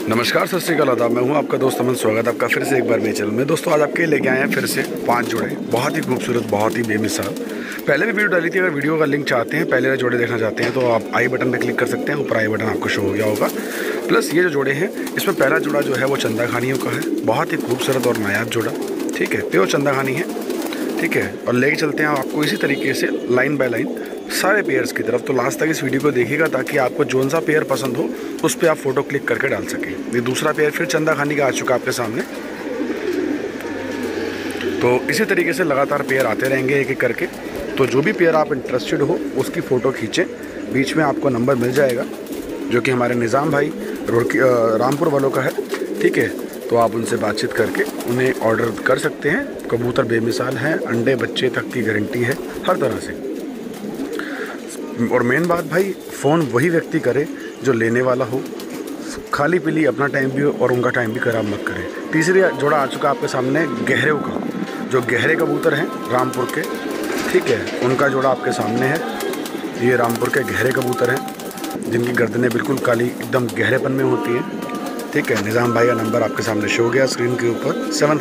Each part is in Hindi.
नमस्कार, सत श्रीकाल, आदाब। मैं हूं आपका दोस्त अमन। स्वागत आपका फिर से एक बार मेरे चैनल में। दोस्तों आज आपके लेके आए हैं फिर से 5 जोड़े, बहुत ही खूबसूरत, बहुत ही बेमिसाल। पहले भी वीडियो डाली थी। अगर वीडियो का लिंक चाहते हैं, पहले वाले जोड़े देखना चाहते हैं तो आप आई बटन पर क्लिक कर सकते हैं। ऊपर आई बटन आपको शो हो गया होगा। प्लस ये जो जोड़े हैं, इसमें पहला जोड़ा जो है वो चंदा खानियों का है। बहुत ही खूबसूरत और नायाब जोड़ा, ठीक है, प्योर चंदा खानी है, ठीक है। और लेके चलते हैं आपको इसी तरीके से लाइन बाय लाइन सारे पेयर्स की तरफ। तो लास्ट तक इस वीडियो को देखिएगा ताकि आपको जोन सा पेयर पसंद हो उस पर आप फोटो क्लिक करके डाल सकें। ये दूसरा पेयर फिर चंदा खानी का आ चुका आपके सामने। तो इसी तरीके से लगातार पेयर आते रहेंगे एक एक करके। तो जो भी पेयर आप इंटरेस्टेड हो उसकी फ़ोटो खींचें। बीच में आपको नंबर मिल जाएगा जो कि हमारे निज़ाम भाई रामपुर वालों का है, ठीक है। तो आप उनसे बातचीत करके उन्हें ऑर्डर कर सकते हैं। कबूतर बेमिसाल हैं, अंडे बच्चे तक की गारंटी है हर तरह से। और मेन बात भाई, फ़ोन वही व्यक्ति करे जो लेने वाला हो। खाली पीली अपना टाइम भी हो और उनका टाइम भी खराब मत करें। तीसरी जोड़ा आ चुका आपके सामने गहरेव का, जो गहरे कबूतर हैं रामपुर के, ठीक है, उनका जोड़ा आपके सामने है। ये रामपुर के गहरे कबूतर हैं जिनकी गर्दनें बिल्कुल काली एकदम गहरेपन में होती हैं, ठीक है। निज़ाम भाई का नंबर आपके सामने शो हो गया स्क्रीन के ऊपर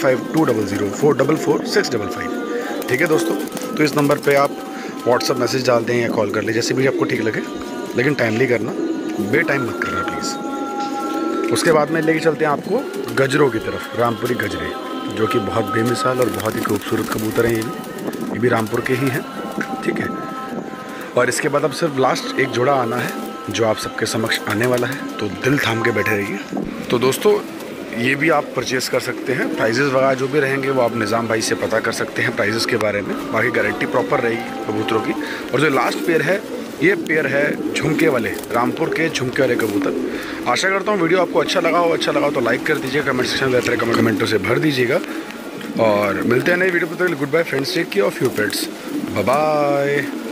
7520044465, ठीक है दोस्तों। तो इस नंबर पे आप व्हाट्सअप मैसेज डाल दें या कॉल कर लें, जैसे भी आपको ठीक लगे, लेकिन टाइमली करना, बे टाइम मत करना प्लीज़। उसके बाद में लेके चलते हैं आपको गजरों की तरफ। रामपुरी गजरे जो कि बहुत बेमिसाल और बहुत ही खूबसूरत कबूतर हैं। ये भी रामपुर के ही हैं, ठीक है। और इसके बाद अब सिर्फ लास्ट एक जोड़ा आना है जो आप सबके समक्ष आने वाला है, तो दिल थाम के बैठे रहिए। तो दोस्तों ये भी आप परचेज़ कर सकते हैं। प्राइजेज़ वगैरह जो भी रहेंगे वो आप निज़ाम भाई से पता कर सकते हैं प्राइजेज़ के बारे में। बाकी गारंटी प्रॉपर रहेगी कबूतरों की। और जो लास्ट पेयर है, ये पेयर है झुमके वाले, रामपुर के झुमके वाले कबूतर। आशा करता हूँ वीडियो आपको अच्छा लगा हो तो लाइक कर दीजिएगा, कमेंट सेक्शन में रहते कमेंटों से भर दीजिएगा। और मिलते हैं नई वीडियो पर। Good bye friends, take care of your pets, bye bye.